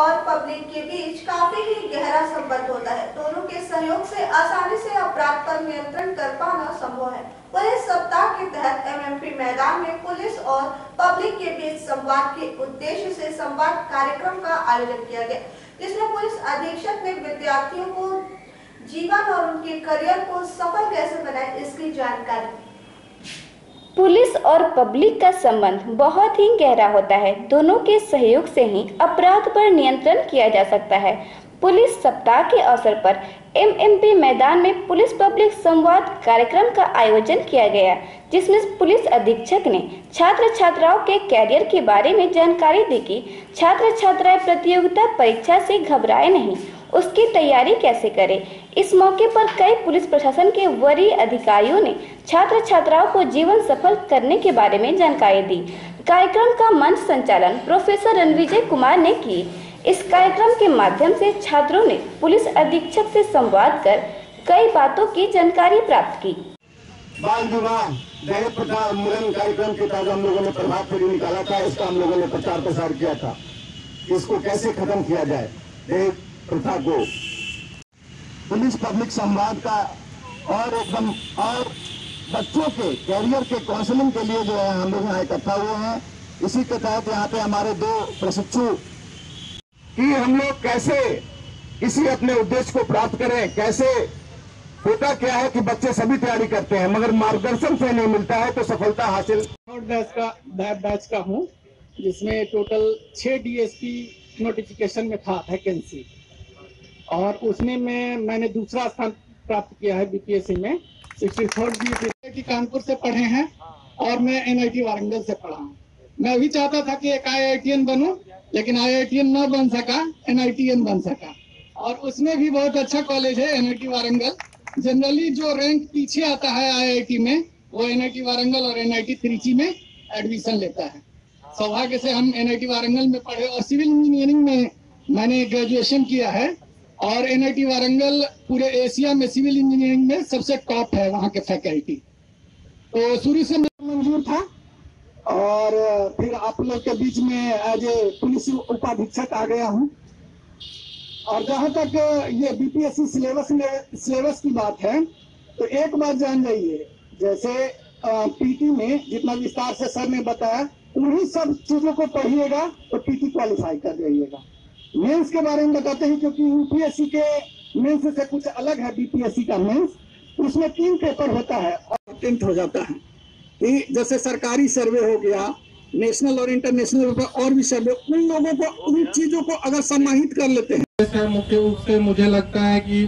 और पब्लिक के बीच काफी ही गहरा संबंध होता है। दोनों के सहयोग से आसानी से अपराध पर नियंत्रण कर पाना संभव है। पुलिस सप्ताह के तहत एमएमपी मैदान में पुलिस और पब्लिक के बीच संवाद के उद्देश्य से संवाद कार्यक्रम का आयोजन किया गया, जिसमें पुलिस अधीक्षक ने विद्यार्थियों को जीवन और उनके करियर को सफल कैसे बनाए इसकी जानकारी दी। पुलिस और पब्लिक का संबंध बहुत ही गहरा होता है। दोनों के सहयोग से ही अपराध पर नियंत्रण किया जा सकता है। पुलिस सप्ताह के अवसर पर एमएमपी मैदान में पुलिस पब्लिक संवाद कार्यक्रम का आयोजन किया गया, जिसमें पुलिस अधीक्षक ने छात्र छात्राओं के कैरियर के बारे में जानकारी दी कि छात्र छात्राएं प्रतियोगिता परीक्षा से घबराए नहीं, उसकी तैयारी कैसे करें। इस मौके पर कई पुलिस प्रशासन के वरीय अधिकारियों ने छात्र छात्राओं को जीवन सफल करने के बारे में जानकारी दी। कार्यक्रम का मंच संचालन प्रोफेसर रणविजय कुमार ने की। इस कार्यक्रम के माध्यम से छात्रों ने पुलिस अधीक्षक से संवाद कर कई बातों की जानकारी प्राप्त की। बाल विवाह दहेज प्रथा उन्मूलन कार्यक्रम के तहत हम लोगों ने प्रभात फेरी निकाला था। इसका हम लोगों ने प्रचार प्रसार किया था, इसको कैसे खत्म किया जाए दहेज प्रथा को। पुलिस पब्लिक संवाद का और एकदम और बच्चों के कैरियर के काउंसलिंग के लिए जो है हम लोग यहाँ इकट्ठा हुए हैं। इसी के तहत यहाँ पे हमारे 2 प्रशिक्षु कि हम लोग कैसे इसी अपने उद्देश्य को प्राप्त करें। कैसे होता क्या है कि बच्चे सभी तैयारी करते हैं मगर मार्गदर्शन से नहीं मिलता है तो सफलता हासिल। बैच का हूँ, जिसमें टोटल 6 डीएसपी नोटिफिकेशन में था वैकेंसी, और उसमें मैंने दूसरा स्थान प्राप्त किया है बीपीएससी में। 63rd बीपीएससी कानपुर से पढ़े हैं और मैं एनआईटी वारंगल से पढ़ा हूँ। मैं भी चाहता था कि एक आईआईटीएन बनूं, लेकिन आईआईटीएन न बन सका, एनआईटीएन बन सका। और उसमें भी बहुत अच्छा कॉलेज है एनआईटी वारंगल। जनरली जो रैंक पीछे आता है आईआईटी में, वो एनआईटी वारंगल और एनआईटी त्रिची में एडमिशन लेता है। सौभाग्य से हम एनआईटी वारंगल में पढ़े और सिविल इंजीनियरिंग में मैंने ग्रेजुएशन किया है, और एनआईटी वारंगल पूरे एशिया में सिविल इंजीनियरिंग में सबसे टॉप है वहाँ के फैकल्टी। तो शुरू से मेरा मंजूर था, और फिर आप लोग के बीच में एज ए पुलिस उपाधीक्षक आ गया हूँ। और जहाँ तक ये बीपीएससी सिलेबस की बात है, तो एक बात जान जाइए, जैसे पीटी में जितना विस्तार से सर ने बताया, उन्हीं सब चीजों को पढ़िएगा तो पीटी क्वालिफाई कर जाइएगा। मेंस के बारे में बताते हैं, क्योंकि यूपीएससी के मेंस से कुछ अलग है बीपीएससी का मेंस। उसमें 3 पेपर होता है और अटेम्प्ट हो जाता है। जैसे सरकारी सर्वे हो गया, नेशनल और इंटरनेशनल पेपर, और भी सर्वे, उन लोगों को उन चीजों को अगर समाहित कर लेते हैं। मुख्य रूप से मुझे लगता है कि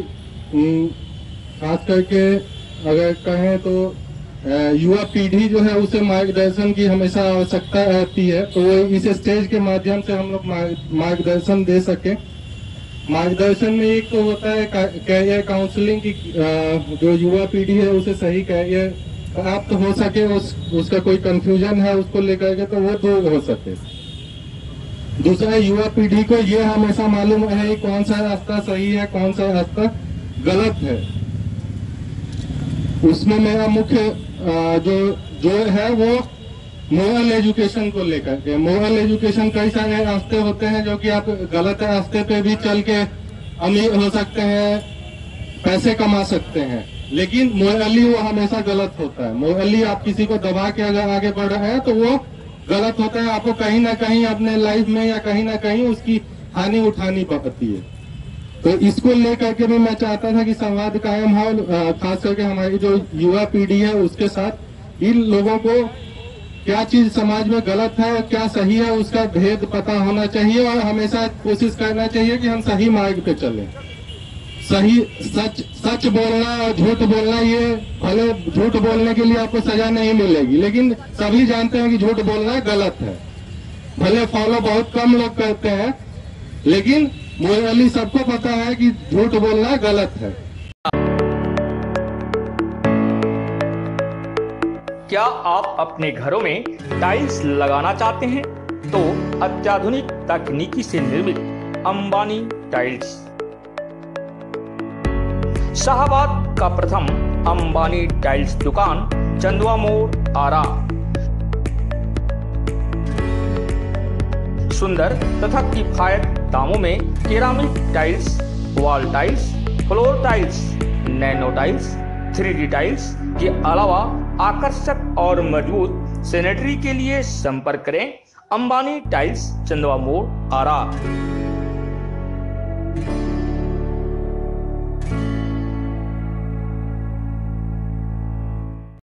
खास करके अगर कहें तो युवा पीढ़ी जो है उसे मार्गदर्शन की हमेशा आवश्यकता रहती है, तो वो इस स्टेज के माध्यम से हम लोग मार्गदर्शन दे सके। मार्गदर्शन में एक तो होता है कैरियर काउंसलिंग की, जो युवा पीढ़ी है उसे सही कैरियर प्राप्त हो सके, उसका कोई कंफ्यूजन है उसको लेकर के तो वो दूर हो सके। दूसरा, युवा पीढ़ी को ये हमेशा मालूम है कौन सा रास्ता सही है, कौन सा रास्ता गलत है। उसमें मेरा मुख्य जो है वो मोरल एजुकेशन को लेकर के। मोरल एजुकेशन कई सारे रास्ते होते हैं जो कि आप गलत रास्ते पे भी चल के अमीर हो सकते हैं, पैसे कमा सकते हैं, लेकिन मोरली वो हमेशा गलत होता है। मोरली आप किसी को दबा के अगर आगे बढ़ रहे हैं तो वो गलत होता है। आपको कहीं ना कहीं अपने लाइफ में या कहीं ना कहीं उसकी हानि उठानी पड़ती है। तो इसको लेकर के भी मैं चाहता था कि संवाद कायम हो, खास करके हमारी जो युवा पीढ़ी है उसके साथ। इन लोगों को क्या चीज समाज में गलत है और क्या सही है उसका भेद पता होना चाहिए, और हमेशा कोशिश करना चाहिए कि हम सही मार्ग पे चलें। सही सच बोलना और झूठ बोलना, ये भले झूठ बोलने के लिए आपको सजा नहीं मिलेगी, लेकिन सभी जानते हैं कि झूठ बोलना गलत है। भले फॉलो बहुत कम लोग करते हैं, लेकिन मोरली सबको पता है कि झूठ बोलना गलत है। क्या आप अपने घरों में टाइल्स लगाना चाहते हैं? तो अत्याधुनिक तकनीकी से निर्मित अंबानी टाइल्स, शाहबाद का प्रथम अंबानी टाइल्स दुकान, चंदवा मोड़, आरा। सुंदर तथा किफायत दामों में ceramic tiles, wall tiles, floor tiles, nano tiles, 3D tiles के अलावा आकर्षक और मजबूत सैनिटरी के लिए संपर्क करें अंबानी टाइल्स, चंदवा मोड़, आरा।